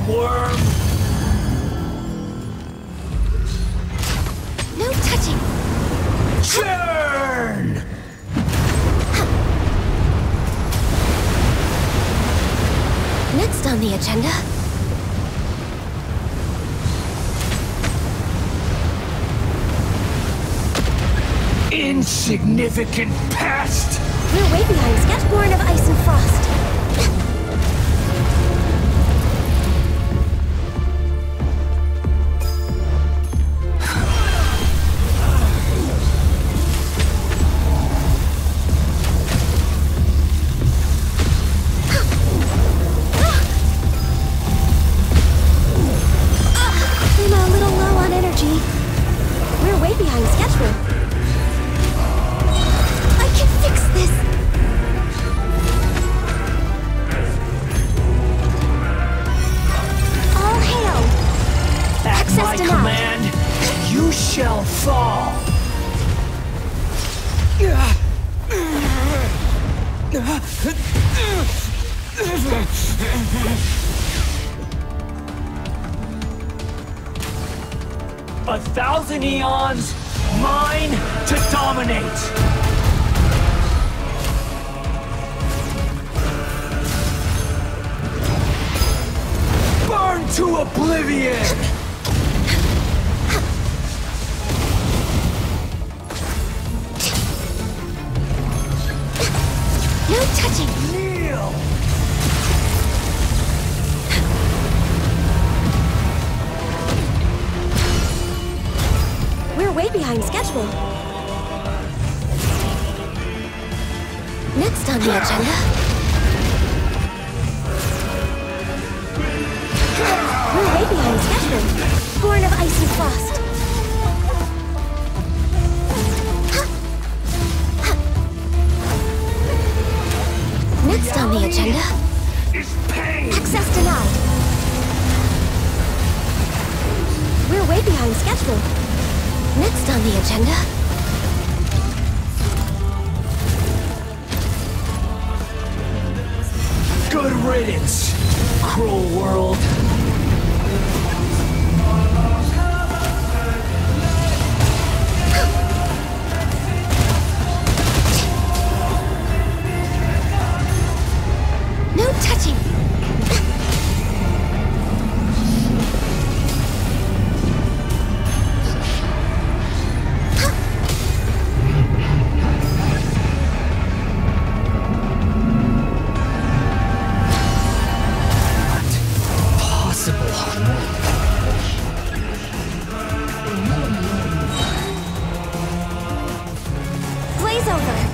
worm! No touching! Churn! Next on the agenda... Insignificant pest! We're way behind sketch born of ice and frost. 1,000 eons, mine to dominate! Burn to oblivion! No touching! Kneel! We're way behind schedule. Next on the agenda... We're way behind schedule. Born of ice and frost. Next on the agenda... Access denied. We're way behind schedule. Next on the agenda... Good riddance, cruel world. No touching! Blaze over!